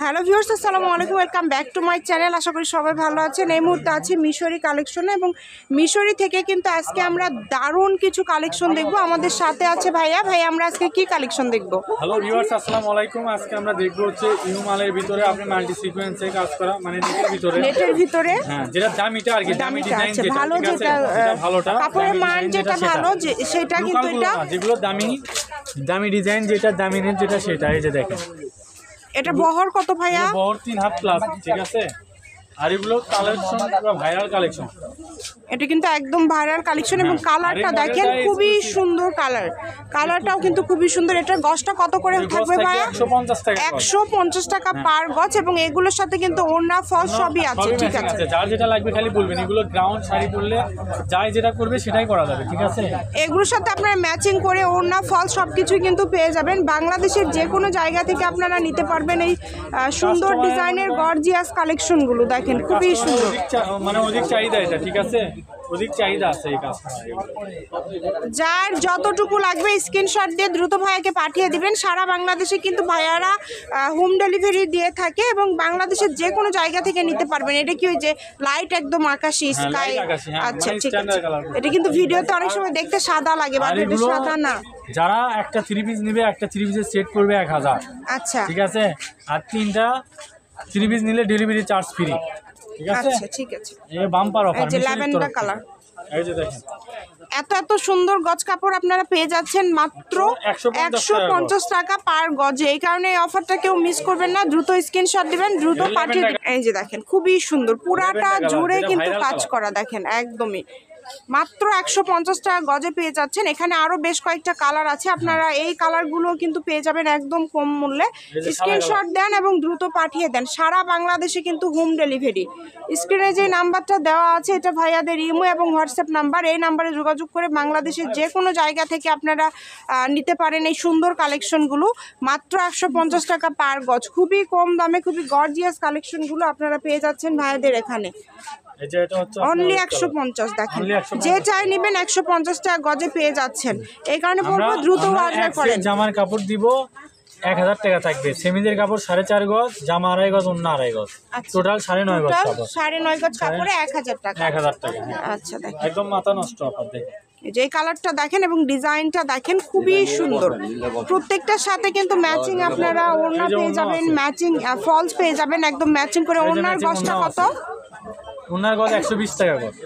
Hello viewers, আসসালামু আলাইকুম, welcome back to my channel. আশা করি সবাই ভালো আছেন। এই মুহূর্তে আছি মিশরি কালেকশনে এবং মিশরি থেকে কিন্তু আজকে আমরা দারুণ কিছু কালেকশন দেখব। আমাদের সাথে আছে ভাইয়া। আমরা আজকে কি কালেকশন দেখব? হ্যালো ভিউয়ার্স, আসসালামু আলাইকুম। আজকে আমরা দেখব হচ্ছে ইউ মালের ভিতরে আপনি মাল্টি সিকোয়েন্সে কাজ করা, মানে নেটের ভিতরে হ্যাঁ, যেটা দামিটা আর কি, দামি ডিজাইন যেটা ভালো, যেটা ভালোটা কাপড়ের মান যেটা ভালো, সেটা কিন্তু এটা যেগুলো দামি ডিজাইন, যেটা দামি নেট যেটা, সেটা এই যে দেখেন। এটা বহর কত ভাইয়া? বহর 3 হাত প্লাস, ঠিক আছে। আর এগুলো কালেকশন পুরো ভাইরাল কালেকশন। এটা কিন্তু একদম ভাইরাল কালেকশন এবং কালারটা দেখেন খুবই সুন্দর। কালারটাও কিন্তু খুবই সুন্দর। এটার গজটা কত করে থাকবে ভাইয়া? 150 টাকা পার গজ এবং এগুলোর সাথে কিন্তু ওড়না ফল সবই আছে, ঠিক আছে। যার যেটা লাগবে খালি বলবেন। এগুলো গ্রাউন্ড শাড়ি পরলে যাই যেটা করবে সেটাই করা যাবে, ঠিক আছে। এগুলোর সাথে আপনারা ম্যাচিং করে ওড়না ফল সবকিছুই কিন্তু পেয়ে যাবেন। বাংলাদেশের যে কোনো জায়গা থেকে আপনারা নিতে পারবেন এই সুন্দর ডিজাইনের গর্জিয়াস কালেকশনগুলো। দেখেন খুবই সুন্দর, মানে অধিক চাহিদা এটা, ঠিক আছে। অধিক চাহিদা আছে এই কাজটা। যার যতটুকু লাগবে স্ক্রিনশট দিয়ে দ্রুত ভাইয়াকে পাঠিয়ে দিবেন। সারা বাংলাদেশে কিন্তু ভাইয়ারা হোম ডেলিভারি দিয়ে থাকে এবং বাংলাদেশের যে কোনো জায়গা থেকে নিতে পারবেন। এটা কি ওই যে লাইট একদম আকাশি স্কাই? আচ্ছা, ঠিক আছে। এটা কিন্তু ভিডিওতে অনেক সময় দেখতে সাদা লাগে, বাট এটা সাদা না। যারা একটা 3 পিস নেবে, একটা 3 পিসের সেট করবে 1000, আচ্ছা, ঠিক আছে। আর 3টা 3 পিস নিলে ডেলিভারি চার্জ ফ্রি, ঠিক আছে। আচ্ছা, ঠিক আছে। এই বাম্পার অফার, যে ল্যাভেন্ডার কালার, এই যে দেখেন। এত সুন্দর গজ কাপড় আপনারা পেয়ে যাচ্ছেন মাত্র 150 টাকা পার গজে। এই কারণে এই অফারটা কেউ মিস করবেন না। দ্রুত স্ক্রিনশট দিবেন, দ্রুত পাঠিয়ে দিবেন। এই যে দেখেন খুবই সুন্দর, পুরাটা জুড়ে কিন্তু কাজ করা। দেখেন একদমই মাত্র 150 টাকা গজে পেয়ে যাচ্ছেন। এখানে আরো বেশ কয়েকটা কালার আছে, আপনারা এই কালারগুলো কিন্তু পেয়ে যাবেন একদম কম মূল্যে। স্ক্রিনশট দেন এবং দ্রুত পাঠিয়ে দেন। সারা বাংলাদেশে কিন্তু হোম ডেলিভারি। স্ক্রিনে যে নাম্বারটা দেওয়া আছে এটা ভাইয়াদের ইমো এবং হোয়াটসঅ্যাপ নাম্বার। এই নাম্বারে যোগাযোগ করে বাংলাদেশের যে কোনো জায়গা থেকে আপনারা নিতে পারেন এই সুন্দর কালেকশনগুলো। মাত্র 150 টাকা পার গজ, খুবই কম দামে খুবই গর্জিয়াস কালেকশনগুলো আপনারা পেয়ে যাচ্ছেন ভাইয়াদের এখানে। অনলি 150। দেখেন যে চাই নেবেন 150 টাকা গজে পেয়ে যাচ্ছেন। এই কারণে বলবো দ্রুত অর্ডার করেন। জামার কাপড় দিব 1000 টাকা থাকবে, সেমিজের কাপড় 4.5 গজ, জামা 2.5 গজ, অন্য 2.5 গজ, টোটাল 9.5 গজ কাপড়। 9.5 গজ কাপড়ে 1000 টাকা। 1000 টাকা। আচ্ছা, দেখেন একদম মাথা নষ্ট অফার। দেখেন যে কালারটা দেখেন এবং ডিজাইনটা দেখেন খুবই সুন্দর। প্রত্যেকটার সাথে কিন্তু ম্যাচিং আপনারা ওড়না পেয়ে যাবেন, ম্যাচিং ফলস পেয়ে যাবেন একদম ম্যাচিং করে। ওড়নার গজটা কত? ওড়নার গজ 120 টাকা গজ,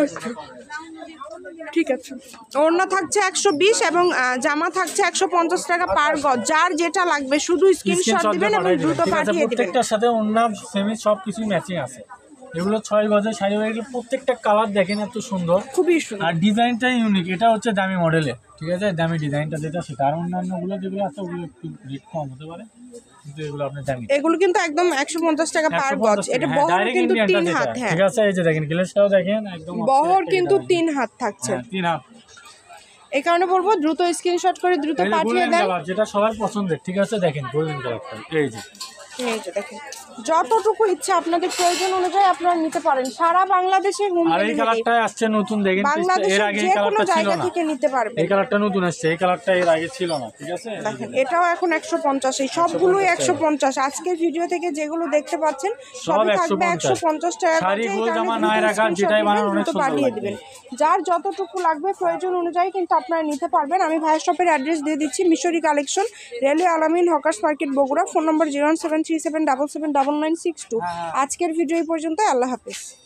ঠিক আছে। ওড়না থাকছে 120 এবং জামা থাকছে 150 টাকা পার গজ। যার যেটা লাগবে শুধু স্ক্রিনশট দিবেন এবং দ্রুত পাঠিয়ে দিবেন। প্রত্যেকটার সাথে ওড়না সেমি সবকিছু ম্যাচিং আছে। এগুলো 6 গজের শাড়ি, প্রত্যেকটা কালার দেখেন এত সুন্দর, খুবই সুন্দর। আর ডিজাইনটা ইউনিক, এটা হচ্ছে দামি মডেলে, ঠিক আছে। দামি ডিজাইনটা যেটা সেটা, আর অন্যান্যগুলো যেগুলো আছে ওগুলো একটু রেট কম হতে পারে, কিন্তু এগুলো আপনি দামি। এগুলো কিন্তু একদম 150 টাকা পার গজ। এটা বহর কিন্তু 3 হাত, হ্যাঁ ঠিক আছে। এই যে দেখেন গ্লেজটাও দেখেন একদম বহর কিন্তু 3 হাত থাকছে, 3 হাত। এই কারণে বলবো দ্রুত স্ক্রিনশট করে দ্রুত পাঠিয়ে দেন। যেটা সবার পছন্দের, ঠিক আছে। দেখেন গোল্ডেন কালারটা, এই যে দেখেন যতটুকু ইচ্ছা আপনাদের প্রয়োজন অনুযায়ী আপনারা নিতে পারেন। সারা বাংলাদেশে হোম ডেলিভারি। এই কালারটা আসছে নতুন, দেখেন এর আগে এই কালারটা ছিল না, থেকে নিতে পারবেন। এই কালারটা নতুন আসছে, এই কালারটা এর আগে ছিল না, ঠিক আছে। দেখেন এটাও এখন 150, এই সবগুলোই 150। আজকের ভিডিও থেকে যেগুলো দেখতে পাচ্ছেন সবই থাকবে 150 টাকা। শাড়ি গোল জামা নাই রাখার, যেটাই বানানো অনেক সুন্দর পাঠিয়ে দিবেন। যার যতটুকু লাগবে প্রয়োজন অনুযায়ী কিন্তু আপনারা নিতে পারবেন। আমি ভাইয়া শপের অ্যাড্রেস দিয়ে দিচ্ছি, Mishri collection, railway Alamin hawkers market Bogura. Phone number 01737779962। আজকের ভিডিও এই পর্যন্ত। আল্লাহ হাফেজ।